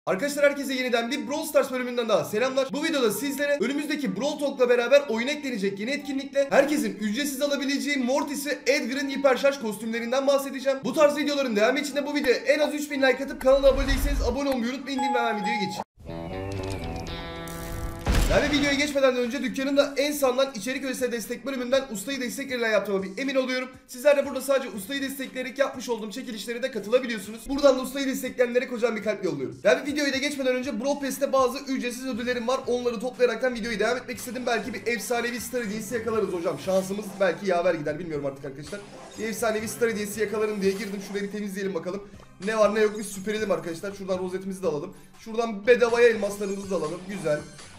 Arkadaşlar herkese yeniden bir Brawl Stars bölümünden daha selamlar. Bu videoda sizlere önümüzdeki Brawl Talk'la beraber oyun eklenecek yeni etkinlikle herkesin ücretsiz alabileceği Mortis ve Edgar'ın hiper şarj kostümlerinden bahsedeceğim. Bu tarz videoların devamı için de bu videoya en az 3000 like atıp kanala abone değilseniz abone olmayı unutmayın diyeyim ve hemen videoya geçeyim. Yani videoya geçmeden önce dükkanın da en sağından içerik ve destek bölümünden ustayı destekleriyle yaptığıma bir emin oluyorum. Sizler de burada sadece ustayı destekleyerek yapmış olduğum çekilişlere de katılabiliyorsunuz. Buradan da ustayı destekleyenlere kocaman bir kalp yolluyorum. Yani videoyu da geçmeden önce Brawl Pass'te bazı ücretsiz ödüllerim var. Onları toplayaraktan videoyu devam etmek istedim. Belki bir efsanevi star hediyesi yakalarız hocam. Şansımız belki yaver gider, bilmiyorum artık arkadaşlar. Bir efsanevi star hediyesi yakalarım diye girdim. Şurayı bir temizleyelim bakalım. Ne var ne yok bir süperelim arkadaşlar. Şuradan rozetimizi de alalım. Şuradan bedavaya elmaslarımızı da alalım. Güzel.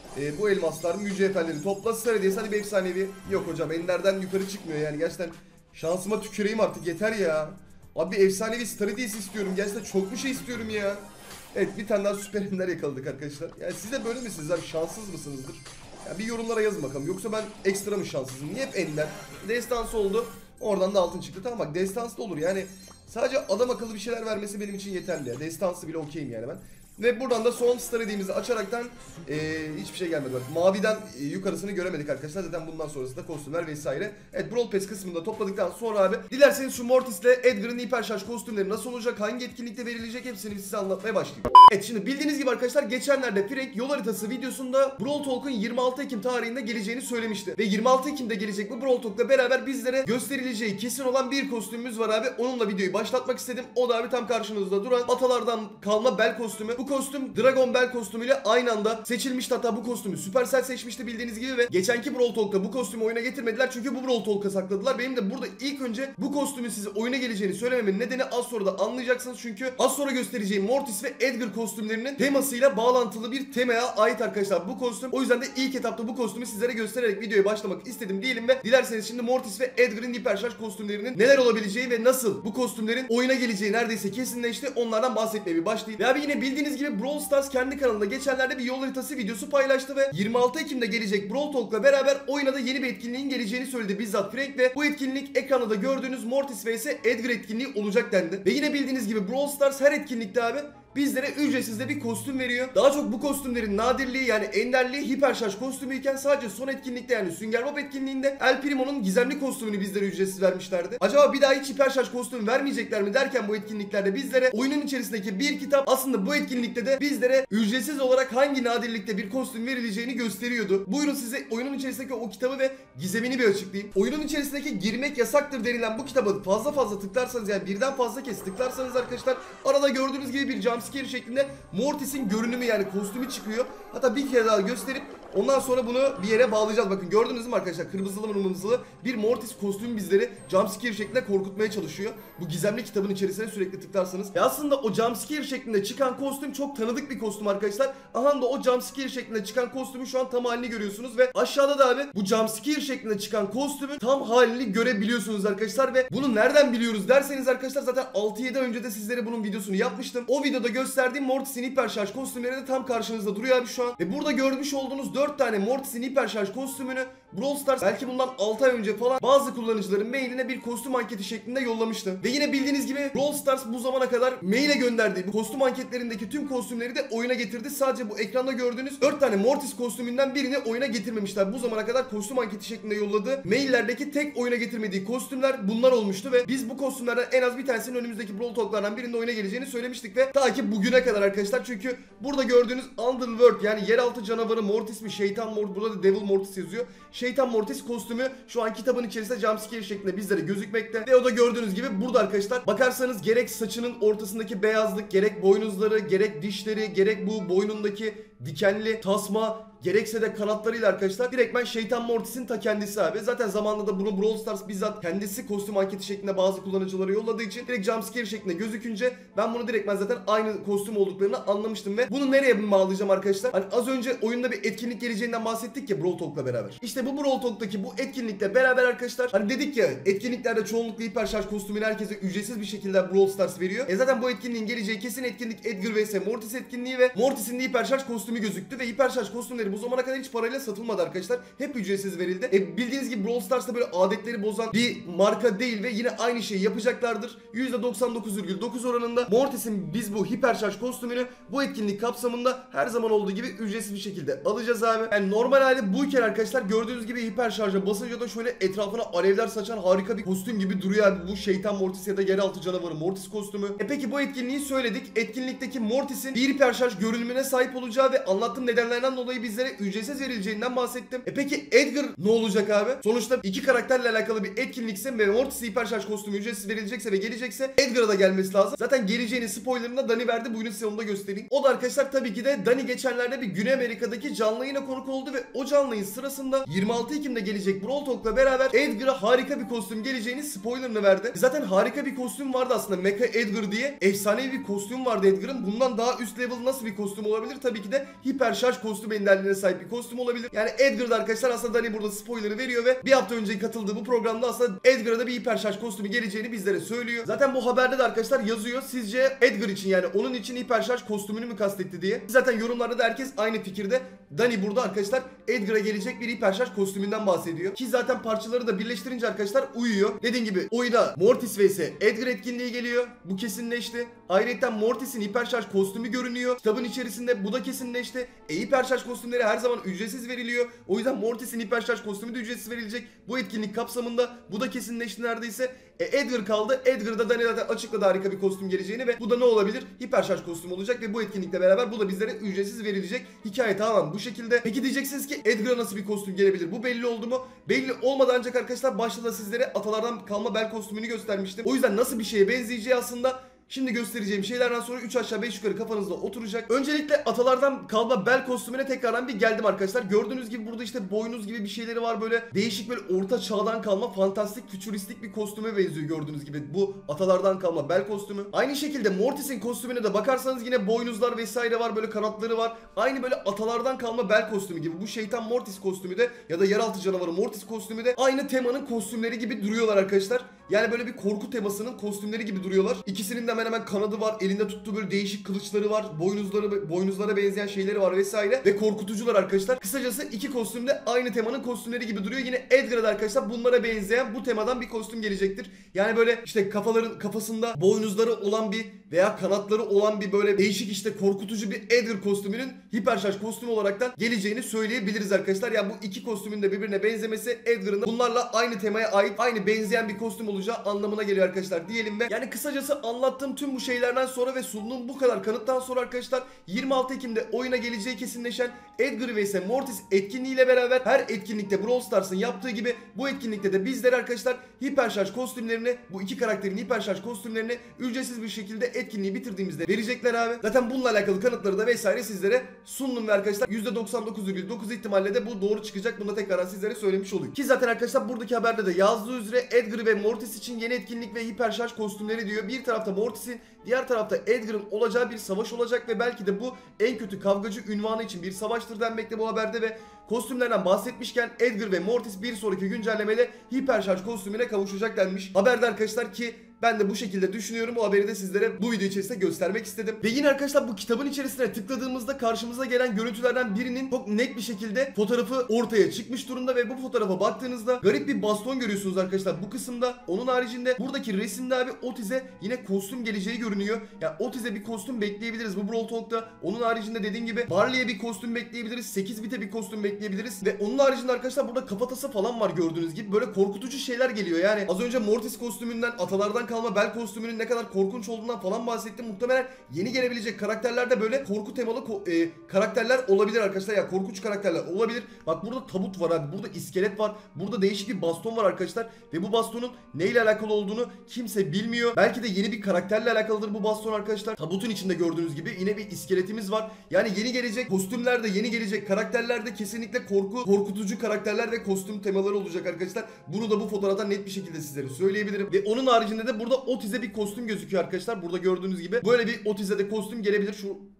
Bu elmaslar mücevherleri topla star hediyesi, hadi bir efsanevi. Yok hocam, enlerden yukarı çıkmıyor yani, gerçekten şansıma tüküreyim artık, yeter ya. Abi bir efsanevi star hediyesi istiyorum, gerçekten çok bir şey istiyorum ya. Evet, bir tane daha süper ender yakaladık arkadaşlar. Yani siz de böyle misiniz abi, şanssız mısınızdır? Ya bir yorumlara yazın bakalım, yoksa ben ekstra mı şanssızım? Niye hep ender? Destansı oldu, oradan da altın çıktı. Tamam bak, destansı da olur yani, sadece adam akıllı bir şeyler vermesi benim için yeterli ya. Destansı bile okeyim yani ben. Ve buradan da son star hediyemizi açaraktan hiçbir şey gelmedi. Bak, maviden yukarısını göremedik arkadaşlar. Zaten bundan sonrası da kostümler vesaire. Evet, Brawl Pass kısmında topladıktan sonra abi, dilerseniz şu Mortis ile Edgar'ın hiper şarj kostümleri nasıl olacak, hangi etkinlikte verilecek, hepsini size anlatmaya başlayayım. Evet, şimdi bildiğiniz gibi arkadaşlar, geçenlerde Frank yol haritası videosunda Brawl Talk'un 26 Ekim tarihinde geleceğini söylemişti. Ve 26 Ekim'de gelecek bu Brawl Talk'la beraber bizlere gösterileceği kesin olan bir kostümümüz var abi. Onunla videoyu başlatmak istedim. O da abi tam karşınızda duran atalardan kalma bel kostümü. Bu kostüm Dragon Bell kostümüyle aynı anda seçilmişti. Hatta bu kostümü Supercell seçmişti bildiğiniz gibi ve geçenki Brawl Talk'ta bu kostümü oyuna getirmediler çünkü bu Brawl Talk'a sakladılar. Benim de burada ilk önce bu kostümün size oyuna geleceğini söylememin nedeni az sonra da anlayacaksınız. Çünkü az sonra göstereceğim Mortis ve Edgar kostümlerinin temasıyla bağlantılı bir temaya ait arkadaşlar bu kostüm. O yüzden de ilk etapta bu kostümü sizlere göstererek videoya başlamak istedim diyelim ve dilerseniz şimdi Mortis ve Edgar'ın hiper şarj kostümlerinin neler olabileceği ve nasıl bu kostümlerin oyuna geleceği neredeyse kesinleşti, onlardan bahsetmeye bir başlayayım. Ve abi yine bildiğiniz gibi Brawl Stars kendi kanalında geçenlerde bir yol haritası videosu paylaştı ve 26 Ekim'de gelecek Brawl Talk'la beraber oyuna da yeni bir etkinliğin geleceğini söyledi bizzat Frank ve bu etkinlik ekranda da gördüğünüz Mortis vs Edgar etkinliği olacak dendi. Ve yine bildiğiniz gibi Brawl Stars her etkinlikte abi bizlere ücretsiz de bir kostüm veriyor. Daha çok bu kostümlerin nadirliği, yani enderliği hiper şarj kostümüyken sadece son etkinlikte, yani Sünger Bob etkinliğinde El Primo'nun gizemli kostümünü bizlere ücretsiz vermişlerdi. Acaba bir daha hiç hiper şarj kostümü vermeyecekler mi derken bu etkinliklerde bizlere oyunun içerisindeki bir kitap aslında bu etkinlikte de bizlere ücretsiz olarak hangi nadirlikte bir kostüm verileceğini gösteriyordu. Buyurun size oyunun içerisindeki o kitabı ve gizemini bir açıklayayım. Oyunun içerisindeki girmek yasaktır denilen bu kitabı fazla tıklarsanız, yani birden fazla kez tıklarsanız arkadaşlar, arada gördüğünüz gibi bir jumpscare şeklinde Mortis'in görünümü, yani kostümü çıkıyor. Hatta bir kere daha gösterip ondan sonra bunu bir yere bağlayacağız. Bakın gördünüz mü arkadaşlar, kırmızılı bir Mortis kostümü bizleri jumpscare şeklinde korkutmaya çalışıyor. Bu gizemli kitabın içerisine sürekli tıklarsanız. Aslında o jumpscare şeklinde çıkan kostüm çok tanıdık bir kostüm arkadaşlar. Aha da o jumpscare şeklinde çıkan kostümü şu an tam halini görüyorsunuz ve aşağıda da abi bu jumpscare şeklinde çıkan kostümün tam halini görebiliyorsunuz arkadaşlar. Ve bunu nereden biliyoruz derseniz arkadaşlar, zaten 6-7 önce de sizlere bunun videosunu yapmıştım. O videoda gösterdiğim Mortis'in hiper şarj kostümleri de tam karşınızda duruyor abi şu an. Ve burada görmüş olduğunuz 4 tane Mortis'in hiper şarj kostümünü Brawl Stars belki bundan 6 ay önce falan bazı kullanıcıların mailine bir kostüm anketi şeklinde yollamıştı. Ve yine bildiğiniz gibi Brawl Stars bu zamana kadar maile gönderdiği bu kostüm anketlerindeki tüm kostümleri de oyuna getirdi. Sadece bu ekranda gördüğünüz 4 tane Mortis kostümünden birini oyuna getirmemişler. Bu zamana kadar kostüm anketi şeklinde yolladığı maillerdeki tek oyuna getirmediği kostümler bunlar olmuştu ve biz bu kostümlerden en az bir tanesinin önümüzdeki Brawl Talk'lardan birinde oyuna geleceğini söylemiştik ve ta ki bugüne kadar arkadaşlar, çünkü burada gördüğünüz Underworld, yani yeraltı canavarı Mortis mi, şeytan Mortis, burada da Devil Mortis yazıyor. Şeytan Mortis kostümü şu an kitabın içerisinde jumpscare şeklinde bizlere gözükmekte ve o da gördüğünüz gibi burada arkadaşlar. Bakarsanız gerek saçının ortasındaki beyazlık, gerek boynuzları, gerek dişleri, gerek bu boynundaki dikenli tasma, gerekse de kanatlarıyla arkadaşlar direktmen Şeytan Mortis'in ta kendisi abi. Zaten zamanında da bunu Brawl Stars bizzat kendisi kostüm anketi şeklinde bazı kullanıcılara yolladığı için direkt jumpscare şeklinde gözükünce ben bunu direktmen zaten aynı kostüm olduklarını anlamıştım ve bunu nereye bağlayacağım arkadaşlar? Hani az önce oyunda bir etkinlik geleceğinden bahsettik ya Brawl Talk'la beraber. İşte bu Brawl Talk'taki bu etkinlikle beraber arkadaşlar, hani dedik ya etkinliklerde çoğunlukla hiper şarj kostümünü herkese ücretsiz bir şekilde Brawl Stars veriyor. Zaten bu etkinliğin geleceği kesin etkinlik Edgar vs Mortis etkinliği ve Mortis'in de hiper şarj kostümü gözüktü ve hiper şarj kostümleri kostümleri bu zamana kadar hiç parayla satılmadı arkadaşlar. Hep ücretsiz verildi. Bildiğiniz gibi Brawl Stars'ta böyle adetleri bozan bir marka değil ve yine aynı şeyi yapacaklardır. %99,9 oranında Mortis'in biz bu hiper şarj kostümünü bu etkinlik kapsamında her zaman olduğu gibi ücretsiz bir şekilde alacağız abi. Yani normal hali buyken arkadaşlar gördüğünüz gibi hiper şarja basınca da şöyle etrafına alevler saçan harika bir kostüm gibi duruyor abi. Bu şeytan Mortis ya da yeraltı canavarı Mortis kostümü. Peki bu etkinliği söyledik. Etkinlikteki Mortis'in bir hiper şarj görünümüne sahip olacağı ve anlattığım nedenlerden dolayı bizlere ücretsiz verileceğinden bahsettim. Peki Edgar ne olacak abi? Sonuçta iki karakterle alakalı bir etkinlikse ve Mortis hiper şarj kostümü ücretsiz verilecekse ve gelecekse Edgar'a da gelmesi lazım. Zaten geleceğinin spoilerını Dani verdi. Bugün size onu da göstereyim. O da arkadaşlar tabii ki de Dani geçenlerde bir Güney Amerika'daki canlı yayına konuk oldu ve o canlı yayın sırasında 26 Ekim'de gelecek Brawl Talk'la beraber Edgar'a harika bir kostüm geleceğini spoilerını verdi. Zaten harika bir kostüm vardı aslında, Mecha Edgar diye. Efsanevi bir kostüm vardı Edgar'ın. Bundan daha üst level nasıl bir kostüm olabilir? Tabii ki de hiper şarj kostüm enderliğine sahip bir kostüm olabilir. Yani Edgar'da arkadaşlar aslında Dani burada spoiler'ı veriyor ve bir hafta önce katıldığı bu programda aslında Edgar'a da bir hiper şarj kostümü geleceğini bizlere söylüyor. Zaten bu haberde de arkadaşlar yazıyor. Sizce Edgar için, yani onun için hiper şarj kostümünü mü kastetti diye. Zaten yorumlarda da herkes aynı fikirde. Dani burada arkadaşlar Edgar'a gelecek bir hiper şarj kostümünden bahsediyor. Ki zaten parçaları da birleştirince arkadaşlar uyuyor. Dediğim gibi oyuna Mortis vs Edgar etkinliği geliyor. Bu kesinleşti. Ayrıca Mortis'in hiper şarj kostümü görünüyor. Kitabın içerisinde bu da kesinleşti. Hiper şarj kostümleri her zaman ücretsiz veriliyor. O yüzden Mortis'in hiper şarj kostümü de ücretsiz verilecek. Bu etkinlik kapsamında bu da kesinleşti neredeyse. Edgar kaldı. Edgar'da Dani zaten açıkladı harika bir kostüm geleceğini ve bu da ne olabilir? Hiper şarj kostüm olacak ve bu etkinlikle beraber bu da bizlere ücretsiz verilecek. Hikaye tamamen bu şekilde. Peki diyeceksiniz ki Edgar'a nasıl bir kostüm gelebilir? Bu belli oldu mu? Belli olmadı ancak arkadaşlar başta da sizlere atalardan kalma bel kostümünü göstermiştim. O yüzden nasıl bir şeye benzeyeceği aslında şimdi göstereceğim şeylerden sonra 3 aşağı 5 yukarı kafanızda oturacak. Öncelikle atalardan kalma bel kostümüne tekrardan bir geldim arkadaşlar. Gördüğünüz gibi burada işte boynuz gibi bir şeyleri var, böyle değişik, böyle orta çağdan kalma fantastik fütüristik bir kostüme benziyor gördüğünüz gibi. Bu atalardan kalma bel kostümü. Aynı şekilde Mortis'in kostümüne de bakarsanız yine boynuzlar vesaire var, böyle kanatları var. Aynı böyle atalardan kalma bel kostümü gibi. Bu şeytan Mortis kostümü de ya da yeraltı canavarı Mortis kostümü de aynı temanın kostümleri gibi duruyorlar arkadaşlar. Yani böyle bir korku temasının kostümleri gibi duruyorlar. İkisinin de hemen kanadı var. Elinde tuttuğu böyle değişik kılıçları var. Boynuzlara benzeyen şeyleri var vesaire. Ve korkutucular arkadaşlar. Kısacası iki kostüm de aynı temanın kostümleri gibi duruyor. Yine Edgar'da arkadaşlar bunlara benzeyen bu temadan bir kostüm gelecektir. Yani böyle işte kafasında boynuzları olan bir veya kanatları olan bir böyle değişik işte korkutucu bir Edgar kostümünün hiper şarj kostümü olaraktan geleceğini söyleyebiliriz arkadaşlar. Yani bu iki kostümün de birbirine benzemesi Edgar'ın da bunlarla aynı temaya ait, aynı benzeyen bir kostüm olacağı anlamına geliyor arkadaşlar diyelim ve yani kısacası anlattığım tüm bu şeylerden sonra ve sunduğum bu kadar kanıttan sonra arkadaşlar 26 Ekim'de oyuna geleceği kesinleşen Edgar vs Mortis etkinliğiyle beraber her etkinlikte Brawl Stars'ın yaptığı gibi bu etkinlikte de bizler arkadaşlar hiper şarj kostümlerini, bu iki karakterin hiper şarj kostümlerini ücretsiz bir şekilde etkinliği bitirdiğimizde verecekler abi. Zaten bununla alakalı kanıtları da vesaire sizlere sundum ve arkadaşlar %99,9 ihtimalle de bu doğru çıkacak. Bunu da tekrardan sizlere söylemiş olayım. Ki zaten arkadaşlar buradaki haberde de yazdığı üzere Edgar ve Mortis için yeni etkinlik ve hiper şarj kostümleri diyor. Bir tarafta Mortis'in, diğer tarafta Edgar'ın olacağı bir savaş olacak ve belki de bu en kötü kavgacı ünvanı için bir savaştır denmekte bu haberde ve kostümlerden bahsetmişken Edgar ve Mortis bir sonraki güncellemede hiper şarj kostümüne kavuşacak denmiş haberde arkadaşlar ki ben de bu şekilde düşünüyorum. Bu haberi de sizlere bu video içerisinde göstermek istedim. Ve yine arkadaşlar bu kitabın içerisine tıkladığımızda karşımıza gelen görüntülerden birinin çok net bir şekilde fotoğrafı ortaya çıkmış durumda ve bu fotoğrafa baktığınızda garip bir baston görüyorsunuz arkadaşlar bu kısımda. Onun haricinde buradaki resimde abi Otiz'e yine kostüm geleceği görünüyor. Yani Otiz'e bir kostüm bekleyebiliriz bu Brawl Talk'ta. Onun haricinde dediğim gibi Barley'e bir kostüm bekleyebiliriz. 8 bit'e bir kostüm bekleyebiliriz. Ve onun haricinde arkadaşlar burada kafatası falan var gördüğünüz gibi. Böyle korkutucu şeyler geliyor. Yani az önce Mortis kostümünden, atalardan kalma bel kostümünün ne kadar korkunç olduğundan falan bahsettim. Muhtemelen yeni gelebilecek karakterlerde böyle korku temalı karakterler olabilir arkadaşlar. Ya korkunç karakterler olabilir. Bak burada tabut var abi. Burada iskelet var. Burada değişik bir baston var arkadaşlar. Ve bu bastonun neyle alakalı olduğunu kimse bilmiyor. Belki de yeni bir karakterle alakalıdır bu baston arkadaşlar. Tabutun içinde gördüğünüz gibi yine bir iskeletimiz var. Yani yeni gelecek kostümlerde, yeni gelecek karakterlerde kesinlikle korkutucu karakterler ve kostüm temaları olacak arkadaşlar. Bunu da bu fotoğraftan net bir şekilde sizlere söyleyebilirim. Ve onun haricinde de burada Otiz'e bir kostüm gözüküyor arkadaşlar. Burada gördüğünüz gibi böyle bir Otiz'e de kostüm gelebilir. Şu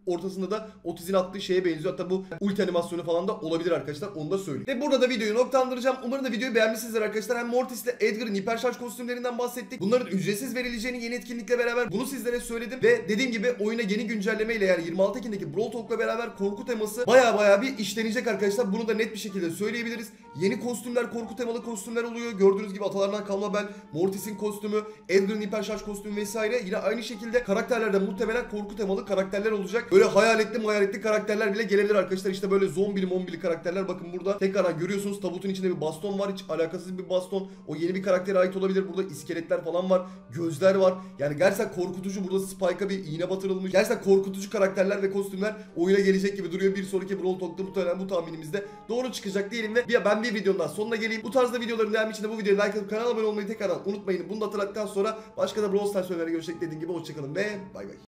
ortasında da Otiz'in attığı şeye benziyor. Hatta bu ulti animasyonu falan da olabilir arkadaşlar. Onu da söyleyeyim. Ve burada da videoyu noktalandıracağım. Umarım da videoyu beğenmişsinizdir arkadaşlar. Hem Mortis ile Edgar'ın hiper şarj kostümlerinden bahsettik. Bunların ücretsiz verileceğini yeni etkinlikle beraber bunu sizlere söyledim. Ve dediğim gibi oyuna yeni güncelleme ile yani 26 Ekim'deki Brawl Talk'la beraber korku teması baya bir işlenecek arkadaşlar. Bunu da net bir şekilde söyleyebiliriz. Yeni kostümler, korku temalı kostümler oluyor. Gördüğünüz gibi atalardan kalma ben, Mortis'in kostümü, Edgar'ın hiper şarj kostümü vesaire. Yine aynı şekilde karakterlerde muhtemelen korku temalı karakterler olacak. Böyle hayaletli karakterler bile gelebilir arkadaşlar. İşte böyle zombili karakterler. Bakın burada tekrardan görüyorsunuz tabutun içinde bir baston var. Hiç alakasız bir baston. O yeni bir karaktere ait olabilir. Burada iskeletler falan var. Gözler var. Yani gerçekten korkutucu. Burada Spike'a bir iğne batırılmış. Gerçekten korkutucu karakterler ve kostümler oyuna gelecek gibi duruyor. Bir sonraki Brawl Talk'ta muhtemelen bu tahminimizde doğru çıkacak diyelim ve ben bir videonun daha sonuna geleyim. Bu tarzda videoların devamı için de bu videoyu like atıp kanala abone olmayı tekrardan unutmayın. Bunu da hatırlattıktan sonra başka da Brawl Stars videolarına görüşecek dediğim gibi hoşçakalın ve bay bay.